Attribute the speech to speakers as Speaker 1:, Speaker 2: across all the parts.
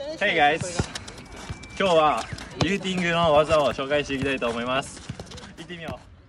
Speaker 1: Hey guys! 今日はリフティングの技を紹介していきたいと思います。行ってみよう。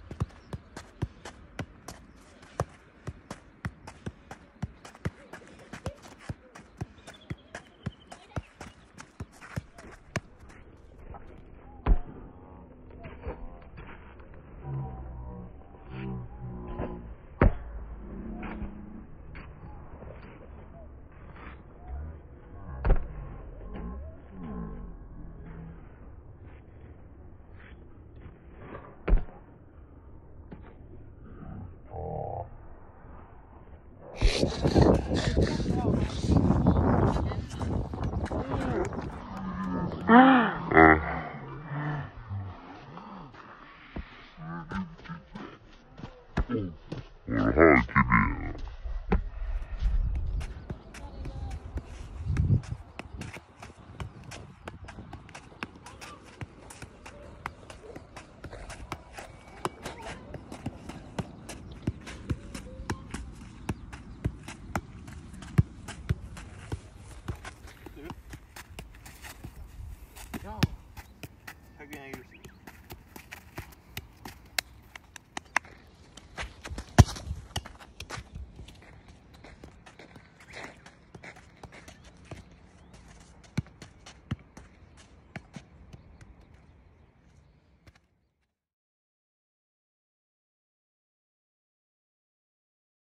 Speaker 2: あ